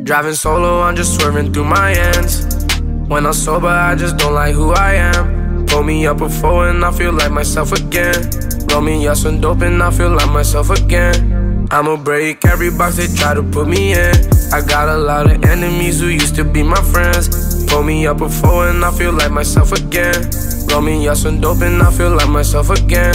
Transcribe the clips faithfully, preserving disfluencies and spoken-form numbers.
Driving solo, I'm just swerving through my ends. When I'm sober, I just don't like who I am. Pull me up before and I feel like myself again. Roll me up some dope and I feel like myself again. I'ma break every box they try to put me in. I got a lot of enemies who used to be my friends. Pull me up before and I feel like myself again. Roll me up some dope and I feel like myself again.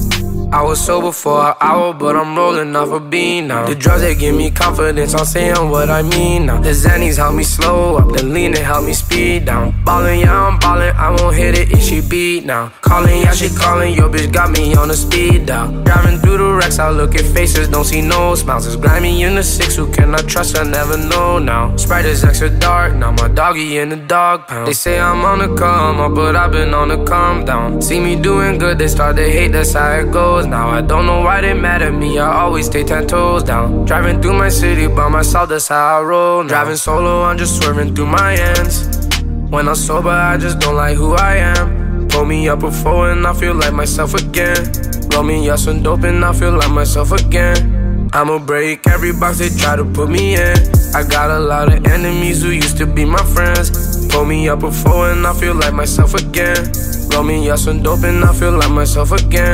I was sober for an hour, but I'm rolling off a bean now. The drugs, they give me confidence, I'm saying what I mean now. The Xannies help me slow up, the lean, they help me speed down. Ballin', yeah, I'm ballin', I won't hit it if she beat now. Calling, yeah, she calling, your bitch got me on the speed down. Driving through the wrecks, I look at faces, don't see no smiles. It's grimy in the six, who can I trust, I never know now. Sprite is extra dark, now my doggy in the dog pound. They say I'm on the come up, but I've been on the calm down. See me doing good, they start to hate, that's how it goes. Now I don't know why they mad at me, I always stay ten toes down. Driving through my city by myself, that's how I roll now. Driving solo, I'm just swerving through my ends. When I'm sober, I just don't like who I am. Pull me up before and I feel like myself again. Roll me up some dope and I feel like myself again. I'ma break every box they try to put me in. I got a lot of enemies who used to be my friends. Pull me up before and I feel like myself again. Roll me up some dope and I feel like myself again.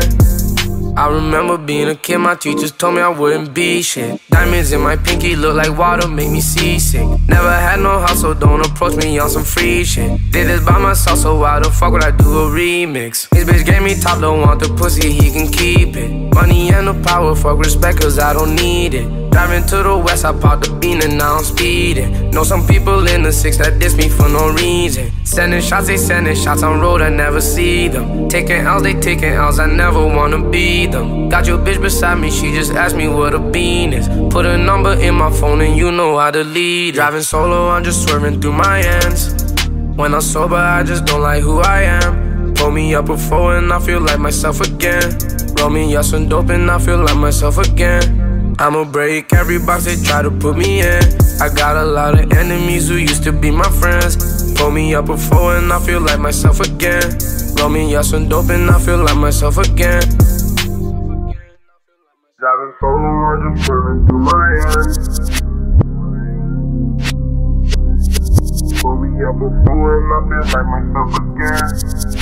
I remember being a kid, my teachers told me I wouldn't be shit. Diamonds in my pinky look like water, make me seasick. Never had no hustle, don't approach me on some free shit. Did this by myself, so why the fuck would I do a remix? His bitch gave me top, don't want the pussy, he can keep it. Money and the power, fuck respect, cause I don't need it. Driving to the west, I popped the bean and now I'm speeding. Know some people in the six that diss me for no reason. Sending shots, they sending shots on road, I never see them. Taking L's, they taking L's, I never wanna be them. Got your bitch beside me, she just asked me what a bean is. Put a number in my phone and you know how to lead it. Driving solo, I'm just swerving through my ends. When I'm sober, I just don't like who I am. Pull me up before and I feel like myself again. Roll me up some dope and I feel like myself again. I'ma break every box they try to put me in. I got a lot of enemies who used to be my friends. Pull me up before and I feel like myself again. Roll me up some dope and I feel like myself again. Driving solo, I'm just swerving through my ends. Pull me up before and I feel like myself again.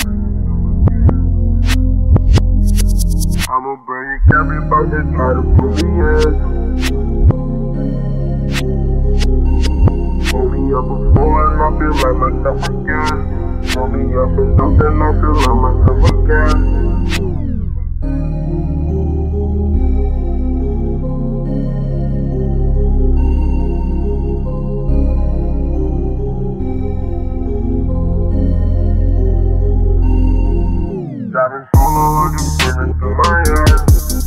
I'ma break every box they try to put me in. Pull me up before and I feel like myself again. Pull me up and up and I feel like myself again. Driving solo, I'm just swerving through my ends.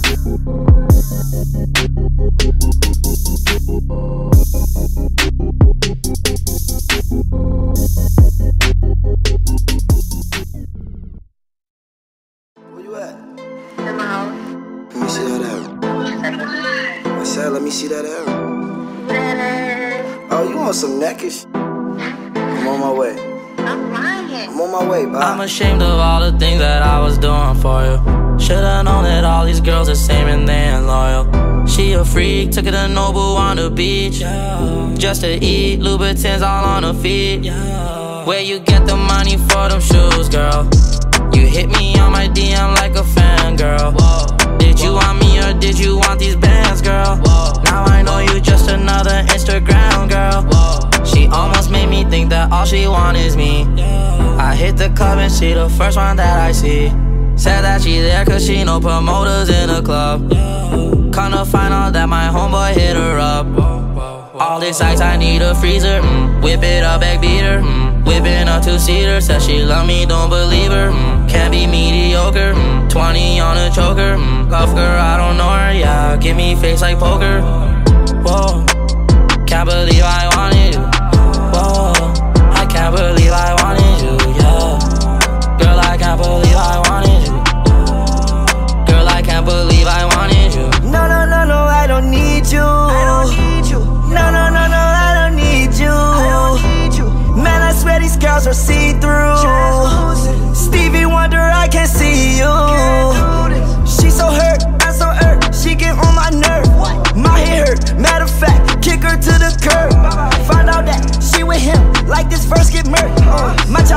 Where you at? In my house. Let me see that arrow. I said, let me see that arrow. Oh, you want some neckish? I'm on my way. I'm lying. I'm on my way, bye. I'm ashamed of all the things that I was doing for you. Should've known that all these girls are same and they ain't loyal. She a freak, took her to Noble on the beach, yeah. Just to eat, Louboutins all on her feet, yeah. Where you get the money for them shoes, girl? You hit me on my D M like a fan, girl. Whoa. Did you want me or did you want these bands, girl? Whoa. Now I know you just another Instagram girl. Whoa. She almost made me think that all she want is me, yeah. I hit the club and she the first one that I see. Said that she there cause she know promoters in the club, yeah. Come to find out that my homeboy hit her up. Whoa, whoa, whoa. All this ice, I need a freezer, mm. Whip it up, back beater, mm. Whipping a two-seater, said she love me, don't believe her, mm. Can't be mediocre, mm. twenty on a choker, mm. Love her, I don't know her, yeah. Give me face like poker. Whoa, can't believe I wanted you. Whoa, I can't believe I wanted you, yeah. Girl, I can't believe I wanted you. Girl, I can't believe I wanted you. No, no, no, no, I don't need you. I don't need you. No, no, no, no, I don't need you. I don't need you. Man, I swear these girls are see-through. Stevie Wonder, I can't see you. She so hurt, I'm so hurt. She get on my nerve. My head hurt, matter of fact, kick her to the curb.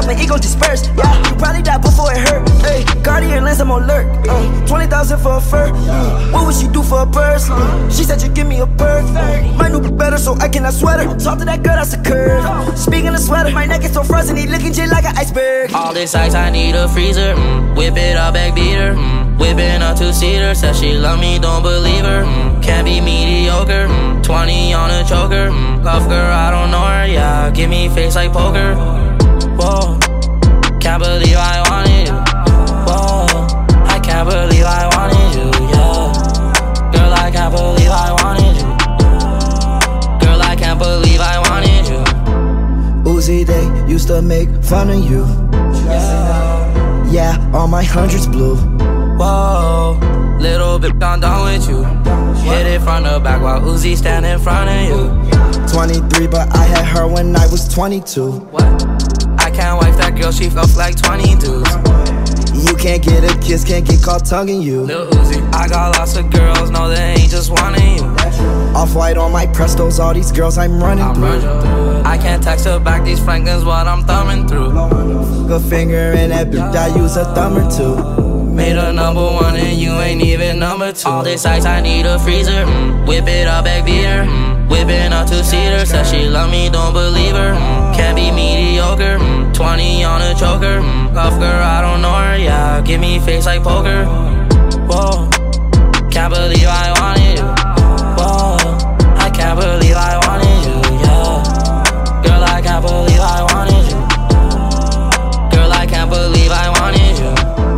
my ego dispersed. Yeah, you probably died before it hurt. Hey, Guardian lens, I'm on alert. Uh, twenty thousand for a fur. Uh, what would she do for a purse? Uh, she said you give me a bird. My new be better, so I cannot sweat her. Talk to that girl, that's a curve. Speaking of sweater, my neck is so frozen, he looking just like an iceberg. All this ice, I need a freezer. Mm, whip it up, back beater. Mm, whipping a two-seater. Said she love me, don't believe her. Mm, can't be mediocre. Mm, twenty on a choker. Mm, love girl, I don't know her. Yeah, give me face like poker. Whoa, can't believe I wanted you. Whoa, I can't believe I wanted you. Yeah, girl, I can't believe I wanted you. Girl, I can't believe I wanted you. Uzi, they used to make fun of you. Yeah, yeah, all my hundreds blue. Whoa, little bit I'm done with you. Hit it from the back while Uzi stand in front of you. twenty-three, but I had her when I was twenty-two. What? I can't wife that girl, she feels like twenty dudes. You can't get a kiss, can't get caught tonguing you. Lil Uzi, I got lots of girls, no they ain't just wanting you. Off-white on my Prestos, all these girls I'm running I'm through. running. I can't text her back, these Franklin's what I'm thumbing through. Good finger in that bitch, I use a thumb or two. Made her number one and you ain't even number two. All this ice, I need a freezer. Mm, whip it up, back beater. Mm, whipping a two-seater. Said she love me, don't believe her. Mm, can't be mediocre. Mm, twenty on a choker. Mm, love girl, I don't know her. Yeah, give me face like poker. Whoa, can't believe I wanted you. Whoa, I can't believe I wanted you. Yeah, girl, I can't believe I wanted you. Girl, I can't believe I wanted you.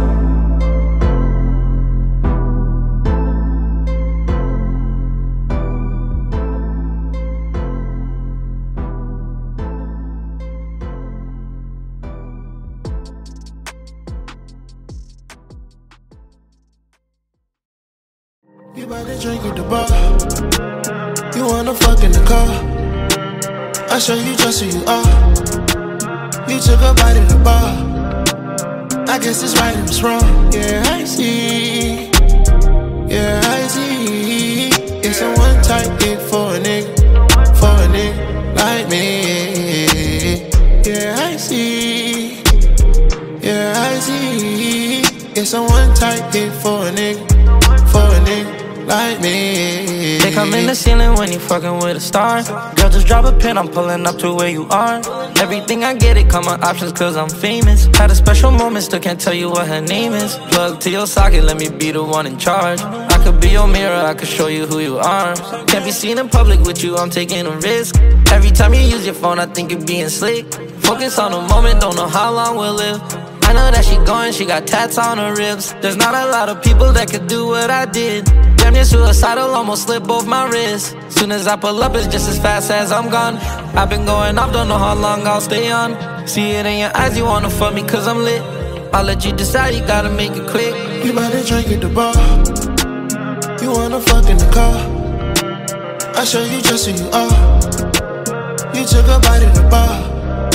You bout to drink at the bar. You wanna fuck in the car. I show you just who you are. You took a bite of the bar. I guess it's right and it's wrong. Yeah, I see. Yeah, I see. It's a one-type hit for a nigga. For a nigga like me. Yeah, I see. Yeah, I see. It's a one-type hit for a nigga. For a nigga like me. They come in the ceiling when you fucking with a star. Girl, just drop a pin, I'm pulling up to where you are. Everything I get, it come on options cause I'm famous. Had a special moment, still can't tell you what her name is. Plug to your socket, let me be the one in charge. I could be your mirror, I could show you who you are. Can't be seen in public with you, I'm taking a risk. Every time you use your phone, I think you're being slick. Focus on the moment, don't know how long we'll live. I know that she going, she got tats on her ribs. There's not a lot of people that could do what I did. Damn near suicidal, almost slipped both my wrists. Soon as I pull up, it's just as fast as I'm gone. I've been going off, don't know how long I'll stay on. See it in your eyes, you wanna fuck me cause I'm lit. I'll let you decide, you gotta make it quick. You bout to drink at the bar. You wanna fuck in the car. I show you just who you are. You took a bite of the bar.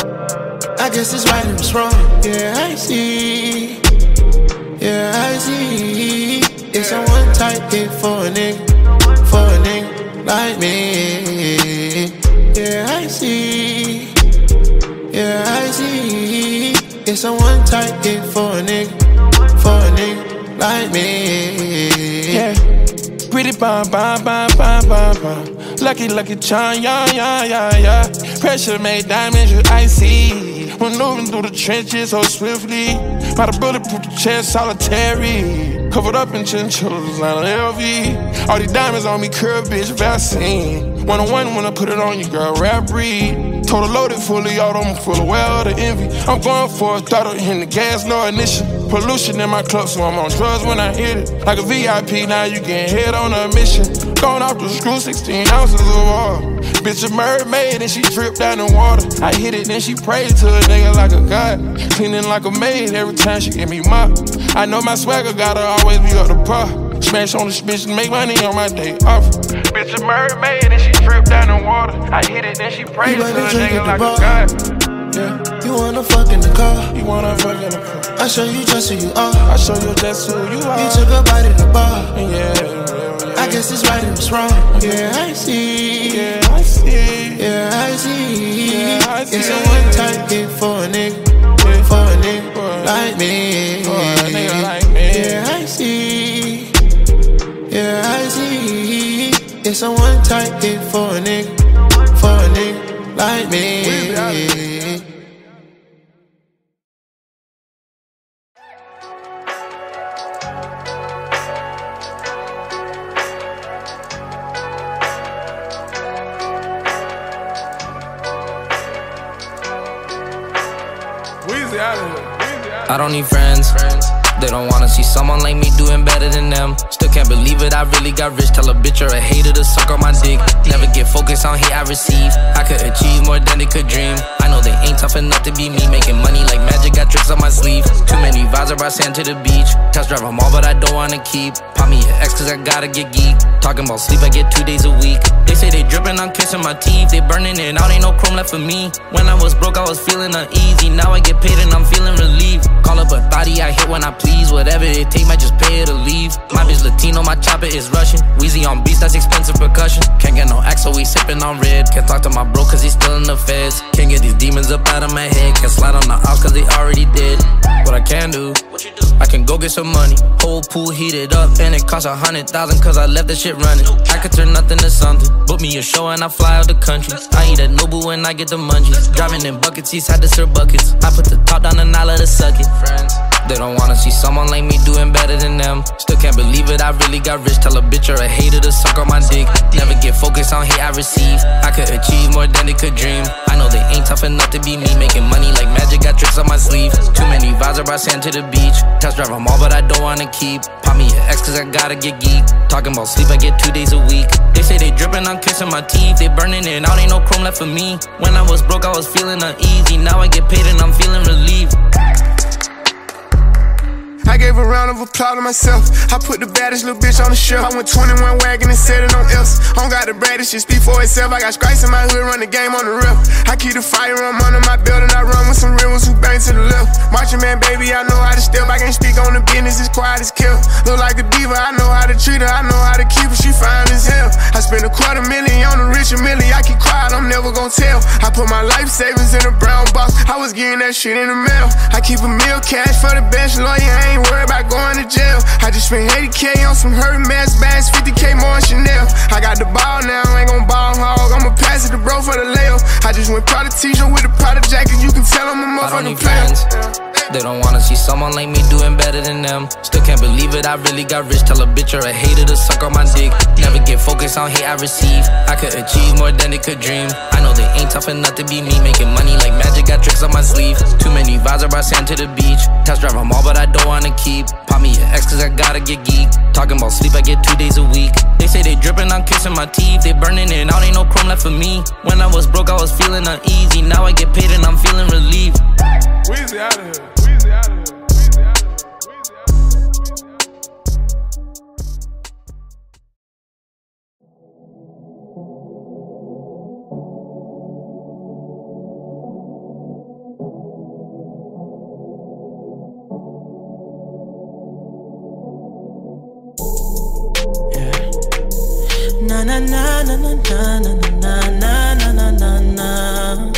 I guess it's right and it's wrong. Yeah, I see. Yeah, I see. It's a one-type hit for a nigga. For a nigga like me. Yeah, I see. Yeah, I see. It's a one-type hit for a nigga. For a nigga like me. Yeah. Pretty bum, bum, bum, bum, bum, bum. Lucky, lucky charm, yeah, yeah, yeah, yeah. Pressure made diamonds, you icy. Maneuvering through the trenches so swiftly. By the bulletproof the chest, solitary. Covered up in chinchillas, not an L V. All these diamonds on me, curved bitch, Vaseline. One on one when I put it on you, girl, rap breed. Total loaded, fully auto, I'm full of well the envy. I'm going for a throttle, hitting the gas, no ignition. Pollution in my club, so I'm on drugs when I hit it. Like a V I P, now you getting hit on a mission. Going off the screw, sixteen ounces of water. Bitch a mermaid and she dripped down in water. I hit it, then she prayed to a nigga like a god. Cleaning like a maid every time she give me mop. I know my swagger gotta always be up to par. Smash on the bitch and make money on my day off. Bitch a mermaid and she dripped down in water. I hit it, then she prayed to a nigga like a god. Yeah, you wanna fuck in the car. You wanna fuck in the car. I show you just who you are. I show you just who you are. You took a bite of the bar. Yeah, yeah, yeah. I guess it's right and it's wrong. Yeah, I see. Yeah, I see. Yeah, I see. Yeah, I see. It's a one-type hit for a nigga. like me. For a nigga like me. Yeah, I see. Yeah, I see. It's a one-type hit for a nigga, for a nigga like me. I don't need friends. They don't wanna see someone like me doing better than them. Still can't believe it, I really got rich. Tell a bitch or a hater to suck on my dick. Never get focused on hate I receive. I could achieve more than they could dream. I know they ain't tough enough to be me. Making money like magic, got tricks on my sleeve. Too many vibes, I brought sand to the beach. Test drive them all, but I don't wanna keep. Pop me an X cause I gotta get geek. Talking about sleep, I get two days a week. They say they dripping, I'm kissing my teeth. They burning it out, ain't no chrome left for me. When I was broke, I was feeling uneasy. Now I get paid and I'm feeling relieved. Call up a thotty, I hit when I please. Whatever it take, might just pay her to leave. My bitch Latino, my chopper is Russian. Wheezy on beats, that's expensive percussion. Can't get no X, so we sipping on red. Can't talk to my bro cause he's still in the feds. Can't get these demons up out of my head. Can't slide on the ops cause they already did. What I can do, I can go get some money. Whole pool heated up and it cost a hundred thousand cause I left the shit running. I could turn nothing to something. Book me a show and I fly out the country. I eat at Nobu when I get the munchies. Driving in bucket seats, had to serve buckets. I put the top down and I let it suck it. Friends, they don't wanna see someone like me doing better than them. Still can't believe it, I really got rich. Tell a bitch or a hater to suck on my dick. Never get focused on hate I receive. I could achieve more than they could dream. I know they ain't tough enough to be me. Making money like magic, got tricks on my sleeve. Too many vibes, I brought sand to the beach. Test drive them all, but I don't wanna keep. Pop me an X cause I gotta get geek. Talking about sleep, I get two days a week. They say they dripping, I'm kissing my teeth. They burning it out, ain't no chrome left for me. When I was broke, I was feeling uneasy. Now I get paid and I'm feeling relieved. I gave a round of applause to myself. I put the baddest little bitch on the shelf. I went twenty-one wagon and set it on else. I don't got the baddest shit speak for itself. I got strikes in my hood, run the game on the rip. I keep the firearm under my belt and I run with some real ones who bang to the left. Marching man, baby, I know how to step. I can't speak on the business, it's quiet as kill. Look like a diva, I know how to treat her. I know how to keep her, she fine as hell. I spent a quarter million on a Richard Millie. I keep quiet, I'm never gonna tell. I put my life savings in a brown box. I was getting that shit in the mail. I keep a meal cash for the bench lawyer. I ain't worried about going to jail. I just spent eighty K on some Hermes bags, fifty K more on Chanel. I got the ball now, I ain't gon' ball hog. I'ma pass it to bro for the layup. I just went Prada t-shirt with a Prada jacket. You can tell I'm a motherfucking player. They don't wanna see someone like me doing better than them. Still can't believe it, I really got rich. Tell a bitch or a hater to suck on my dick. Never get focused on hate I receive. I could achieve more than they could dream. I know they ain't tough enough to be me. Making money like magic, got tricks on my sleeve. Too many vibes, I brought sand to the beach. Test drive them all, but I don't wanna keep. Pop me an X cause I gotta get geek. Talking about sleep, I get two days a week. They say they dripping, I'm kissing my teeth. They burning it out, ain't no chrome left for me. When I was broke, I was feeling uneasy. Now I get paid and I'm feeling relieved. Weezy out of here. Weezy out of here. Weezy out of here. Na na na na na na na na na na na na na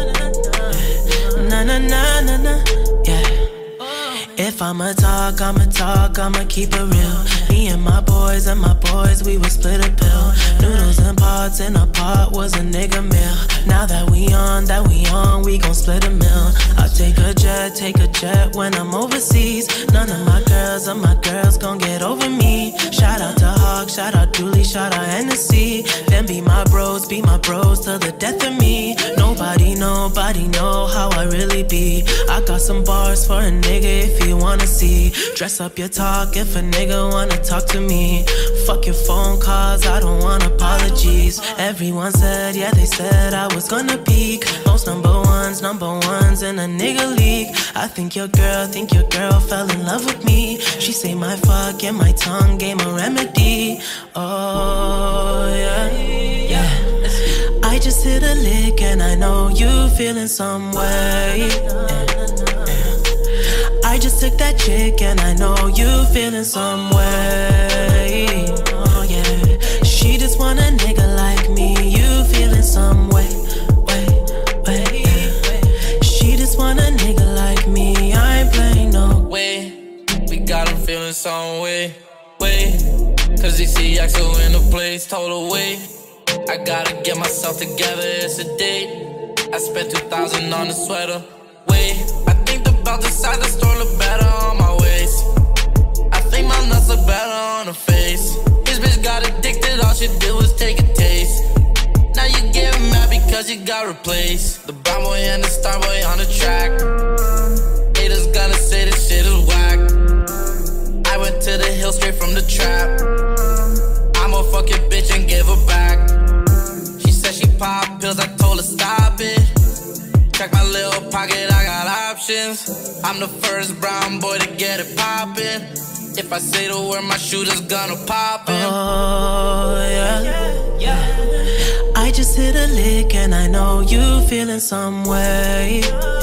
na na na na. Yeah. If I'ma talk, I'ma talk, I'ma keep it real. Me and my boys and my boys, we would split a pill. Noodles and pots in a pot was a nigga meal. Now that we on, that we on, we gon' split a meal. I'll take a jet, take a jet when I'm overseas. None of my girls or my girls gon' get over me. Shout out to Hawk, shout out Dooley, shout out Hennessy. Them be my bros, be my bros till the death of me. Nobody, nobody know how I really be. I got some bars for a nigga if you wanna see. Dress up your talk if a nigga wanna talk to me. Fuck your phone calls, I don't want apologies. Everyone said, yeah, they said I was gonna peak. Most number ones, number ones in a nigga league. I think your girl, think your girl fell in love with me. She say my fuck and my tongue gave a remedy. Oh, yeah, yeah. I just hit a lick and I know you feeling some way. Yeah. I just took that chick and I know you feeling some way. Oh yeah, she just want a nigga like me. You feeling some way, way, way. Yeah. She just want a nigga like me. I ain't playing got him feeling some way, way. Cause he see Axel in the place, total way. I gotta get myself together, it's a date. I spent two thousand on the sweater, wait. I think the belt inside the store look better on my waist. I think my nuts look better on her face. This bitch got addicted, all she did was take a taste. Now you getting mad because you got replaced. The brown boy and the star boy on the track. Haters gonna say this shit is whack. I went to the hill straight from the trap. I'm a fucking bitch and give her back. She said she pop pills, I told her stop it. Check my little pocket, I got options. I'm the first brown boy to get it poppin'. If I say the word, my shooter's gonna pop in. Oh, yeah, yeah. I just hit a lick and I know you feeling some way.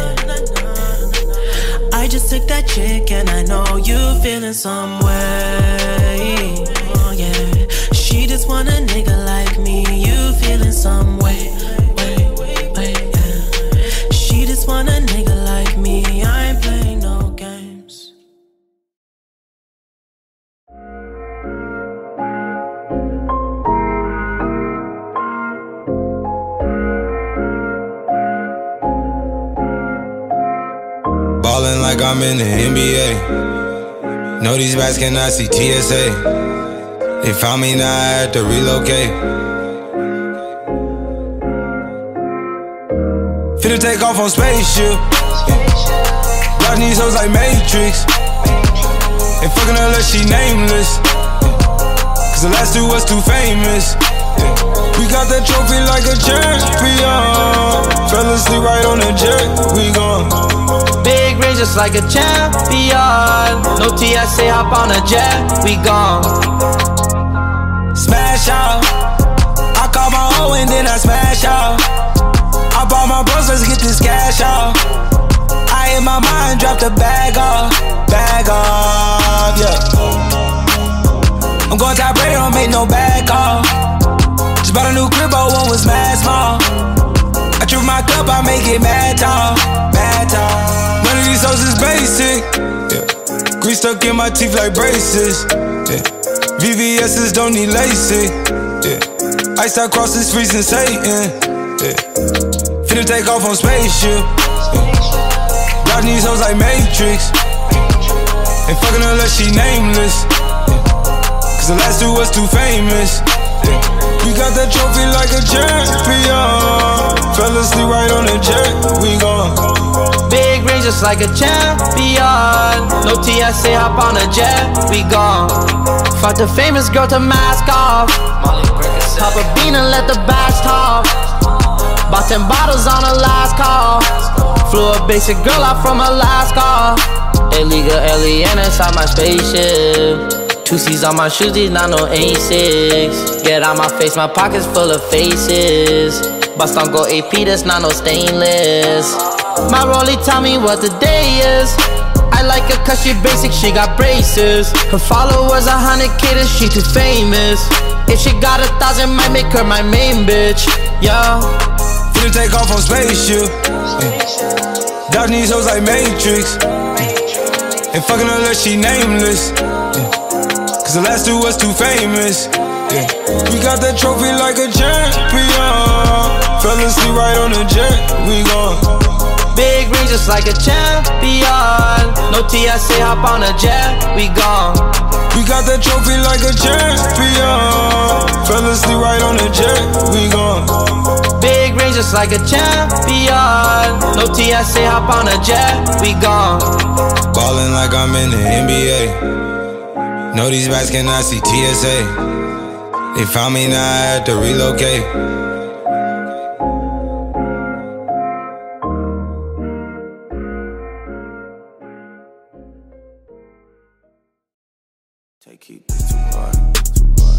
I just took that chick and I know you feeling some way. Oh, yeah. She just want a nigga like me, you feeling some way. Wait, wait, yeah. She just want a nigga like me, I ain't playing no games. Ballin' like I'm in the N B A. Know these bats cannot see T S A. They found me, now I had to relocate. Finna take off on spaceship. Got these hoes like Matrix. Ain't fucking unless she nameless. Cause the last two was too famous. We got that trophy like a champion. Fell asleep right on the jet, we gone. Big range just like a champion. No T S A, hop on a jet, we gone. Smash out. I call my hoe and then I smash out. I bought my bros, let's get this cash out. I in my mind, dropped the bag off. Bag off, yeah. I'm going top rated, don't make no bag off. Just bought a new crib, but one was mad small. I trip my cup, I make it mad tall. Mad tall. None of these hoes is basic, yeah. Grease stuck in my teeth like braces, yeah. V V S's don't need LASIK, yeah. Ice out crosses freezing Satan, yeah. Finna take off on spaceship, yeah. Got these hoes like Matrix. Ain't fucking unless she nameless, yeah. Cause the last two was too famous, yeah. We got that trophy like a champion. Fell asleep right on the jet, we gone. Big range just like a champion. No T S A, hop on a jet, we gone. Fuck the famous girl to mask off. Pop a bean and let the bash talk. Bought ten bottles on her last call. Flew a basic girl out from Alaska. Illegal alien inside my spaceship. Two C's on my shoes, these not no A six. Get out my face, my pockets full of faces. Bust on go A P, that's not no stainless. My rollie tell me what the day is. I like her cause she basic, she got braces. Her followers a hundred K, then she too famous. If she got a thousand, might make her my main bitch, yeah. Finna take off on spaceship, yeah. Dodging these hoes like Matrix. Ain't fucking unless she nameless, yeah. Cause the last two was too famous, yeah. We got that trophy like a champion. Fell asleep right on the jet, we gone. Big range just like a champion. No T S A, hop on a jet, we gone. We got that trophy like a champion. Fell asleep right on the jet, we gone. Big range just like a champion. No T S A, hop on a jet, we gone. Ballin' like I'm in the N B A. Know these bats cannot see T S A. They found me, now I had to relocate. Take keep this too hard, too hard.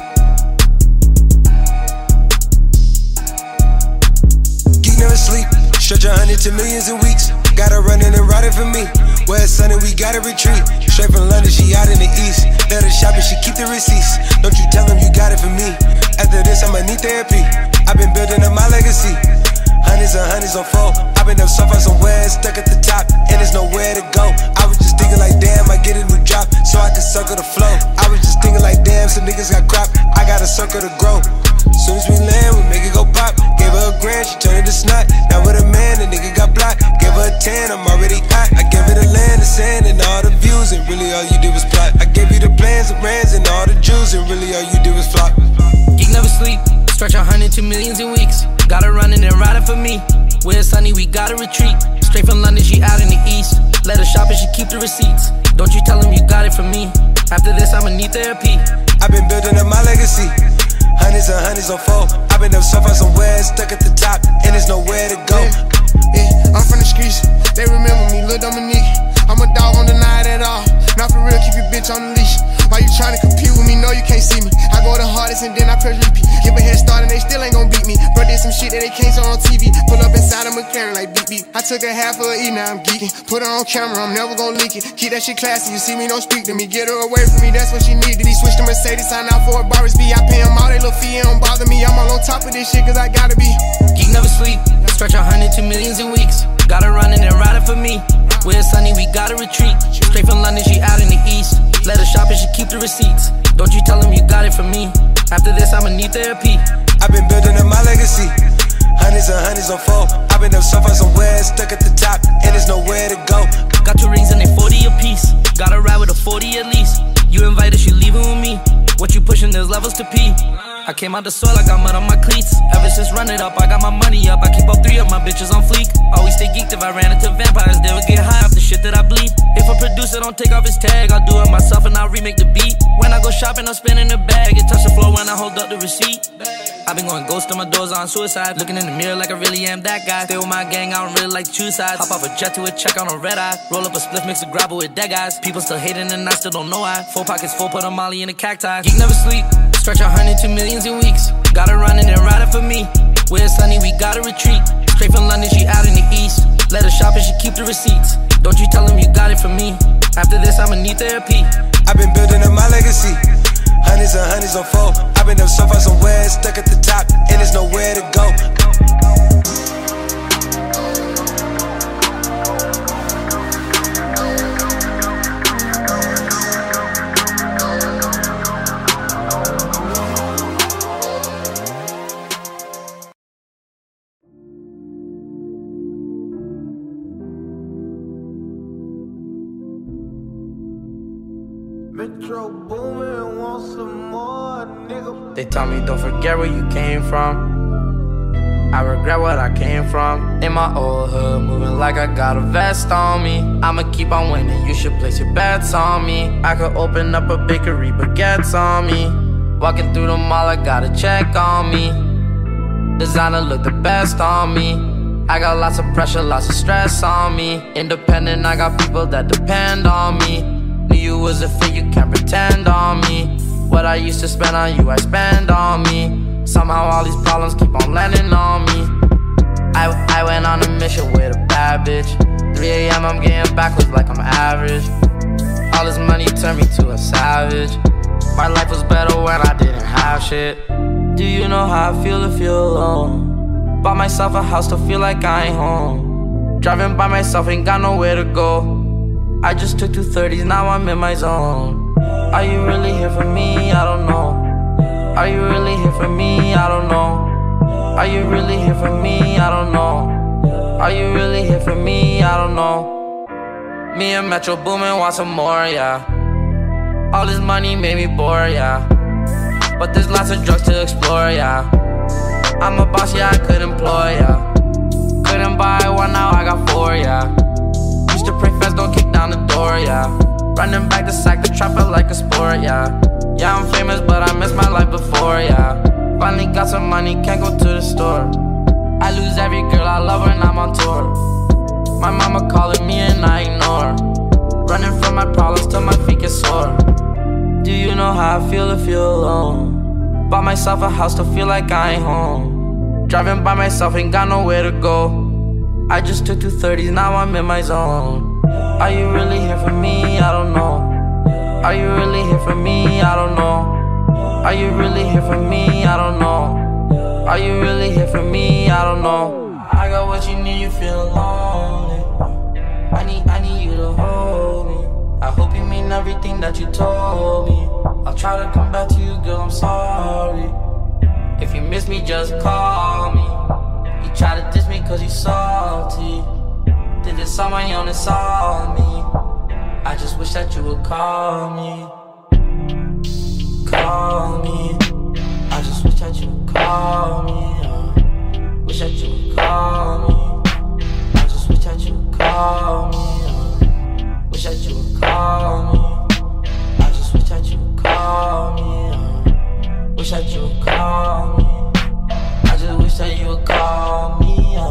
Geek never sleep, stretch a hundred to millions in weeks. Got her running and riding for me. Where it's sunny, we gotta retreat. Straight from London, she out in the east. Let her shop and she keep the receipts. Don't you tell them you got it for me. After this, I'ma need therapy. I've been building up my legacy. Hundreds and hundreds on four. I've been up so far somewhere, stuck at the top, and there's nowhere to go. I was just thinking like, damn, I get a new job. all you did was plot. I gave you the plans, the brands, and all the jewels, and really all you did was flop. Geek never sleep, stretch a hundred to millions in weeks. Got her running and riding for me. When it's sunny, we gotta retreat. Straight from London, she out in the east. Let her shop and she keep the receipts. Don't you tell him you got it from me. After this, I'ma need therapy. I've been building up my legacy. Hundreds and hundreds on four. I've been up so far somewhere, stuck at the top, and there's nowhere to go. Yeah, yeah, I'm from the streets. They remember me, Lil Dominique. I'm a dog, don't deny it at all. Not for real, keep your bitch on the leash. Why you tryna compete with me? No, you can't see me. I go the hardest and then I press repeat. Give a head start and they still ain't gon' beat me. Bro did some shit that they can't show on T V. Pull up inside a McLaren like beep beep. I took a half of a E, now I'm geeking. Put her on camera, I'm never gon' leak it. Keep that shit classy, you see me, don't speak to me. Get her away from me, that's what she needed. He switched to Mercedes, sign out for a Barber's B. I pay him all they little fee, it don't bother me. I'm all on top of this shit cause I gotta be. Geek never sleep, stretch a hundred to millions in weeks. Got her running and riding for me. When it's sunny, we gotta retreat. Straight from London, she out in the east. Let her shop and she keep the receipts. Don't you tell him you got it from me. After this, I'ma need therapy. I've been building up my legacy. Hundreds and hundreds on four. I've been up so far somewhere, stuck at the top, and there's nowhere to go. Got two rings and they forty apiece. Gotta ride with a forty at least. You invited, you leaving with me. What you pushing, there's levels to pee. I came out the soil, I got mud on my cleats. Ever since run it up, I got my money up. I keep up three of my bitches on fleek. Always stay geeked if I ran into vampires. They would get high off the shit that I bleed. If a producer don't take off his tag, I'll do it myself and I'll remake the beat. When I go shopping, I'm spinning the bag. It touch the floor when I hold up the receipt. I've been going ghost on my doors on suicide. Looking in the mirror like I really am that guy. Stay with my gang, I don't really like to choose sides. Hop off a jet to a check on a red eye. Roll up a spliff, mix a grabber with dead guys. People still hating and I still don't know why. Four pockets full, put a molly in a cacti. Geek never sleep, stretch a hundred to millions in weeks. Got her running and riding for me. When it's sunny, we gotta retreat. Straight from London, she out in the east. Let her shop and she keep the receipts. Don't you tell him you got it from me. After this, I'ma need therapy. I've been building up my legacy. Hundreds and hundreds on four. I've been up so far somewhere, stuck at the top, and there's nowhere to go. Metro Boomin, want some more, nigga. They tell me don't forget where you came from. I regret what I came from. In my old hood, moving like I got a vest on me. I'ma keep on winning, you should place your bets on me. I could open up a bakery, baguettes on me. Walking through the mall, I got a check on me. Designer look the best on me. I got lots of pressure, lots of stress on me. Independent, I got people that depend on me. Knew you was a fit, you can't pretend on me. What I used to spend on you, I spend on me. Somehow all these problems keep on landing on me. I, I went on a mission with a bad bitch. three A M I'm getting backwards like I'm average. All this money turned me to a savage. My life was better when I didn't have shit. Do you know how I feel to feel alone? Bought myself a house to feel like I ain't home. Driving by myself, ain't got nowhere to go. I just took two thirties, now I'm in my zone. Are you really here for me? I don't know. Are you really here for me? I don't know. Are you really here for me? I don't know. Are you really here for me? I don't know. Me and Metro Boomin want some more, yeah. All this money made me bored, yeah. But there's lots of drugs to explore, yeah. I'm a boss, yeah, I could employ, yeah. Couldn't buy one, now I got four, yeah. Used to pray fast, don't kick down the door, yeah. Running back to sack the trapper like a sport, yeah. Yeah, I'm famous, but I missed my life before, yeah. Finally got some money, can't go to the store. I lose every girl I love when I'm on tour. My mama calling me and I ignore. Running from my problems till my feet get sore. Do you know how I feel to feel alone? Bought myself a house to feel like I ain't home. Driving by myself, ain't got nowhere to go. I just took two thirties, now I'm in my zone. Are you really here for me? I don't know. Are you really here for me? I don't know. Are you really here for me? I don't know. Are you really here for me? I don't know. I got what you need, you feel lonely. I need, I need you to hold me. I hope you mean everything that you told me. I'll try to come back to you, girl, I'm sorry. If you miss me, just call me. You try to diss me cause you salty. Did it someone on this on me? I just wish that you would call me. Call me. I just wish that you would call me. uh, Wish that you would call me. I just wish that you would call me. uh, Wish that you would call me. I just wish that you would call me. uh, Wish that you would call me. I just wish that you would call me. uh,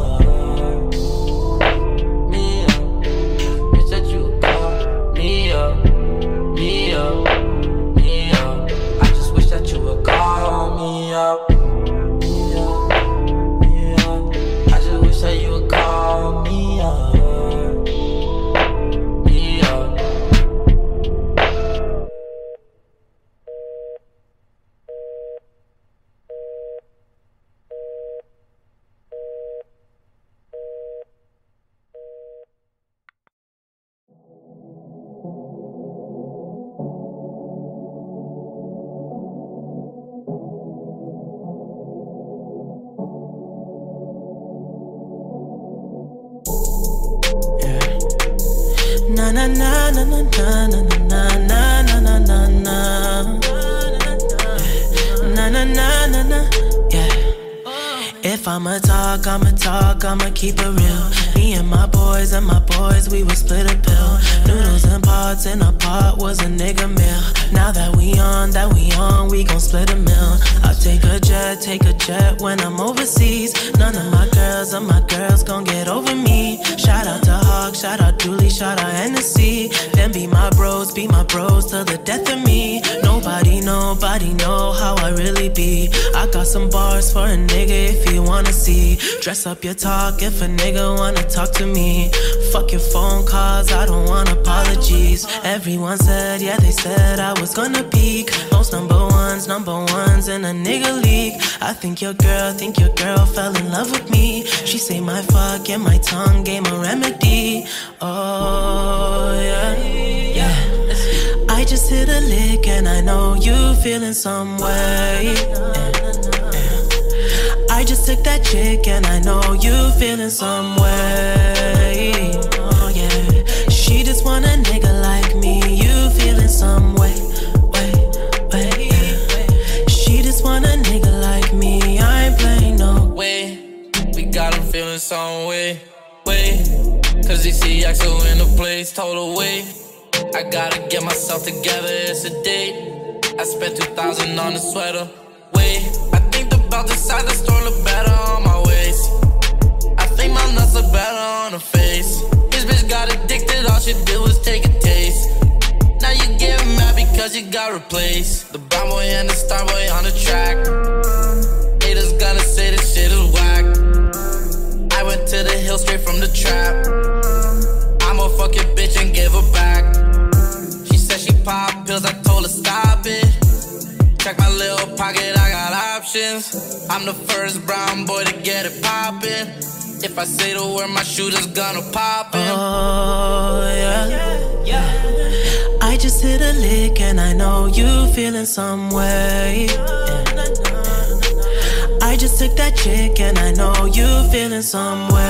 Me, uh, wish that you would call me up, me up, me up. I just wish that you would call me up. Say you would call me up, me up. Na na na na na na na na na na na na na na na na na. Yeah. If I'ma talk, I'ma talk, I'ma keep it real. Me and my boys and my boys, we would split a pill. Noodles and pots in a pot was a nigga meal. Now that we on, that we on, we gon' split a meal. I'll take a jet, take a jet when I'm overseas. None of my girls or my girls gon' get over me. Shout out to Hawk, shout out Dooley, shout out Hennessy. Them be my bros, be my bros till the death of me. Nobody, nobody know how I really be. I got some bars for a nigga if you wanna see. Dress up your talk if a nigga wanna talk to me. Fuck your phone calls, I don't want apologies. Everyone said, yeah, they said I was gonna peak. Most number ones, number ones in a nigga league. I think your girl, think your girl fell in love with me. She say my fuck and my tongue gave a remedy. Oh, yeah, yeah. I just hit a lick and I know you feeling some way. Yeah. I just took that chick and I know you feeling some way. Oh yeah, she just want a nigga like me. You feeling some way, way, way. Yeah. She just want a nigga like me. I ain't playing no way. We got him feeling some way, way. Cause he see Axel in the place, total way. I gotta get myself together, it's a date. I spent two thousand on a sweater, way. I think about the side the store look better on my waist. I think my nuts look better on her face. This bitch got addicted, all she did was take a taste. Now you get mad because you got replaced. The brown boy and the star boy on the track. Haters gonna say this shit is whack. I went to the hill straight from the trap. I'm a fucking bitch and give her back. She said she pop pills, I told her stop it. Check my little pocket, I got options. I'm the first brown boy to get it poppin'. If I say the word, my shooter's gonna pop in. Oh yeah, yeah. I just hit a lick and I know you feeling some way. Yeah. I just took that chick and I know you feeling some way.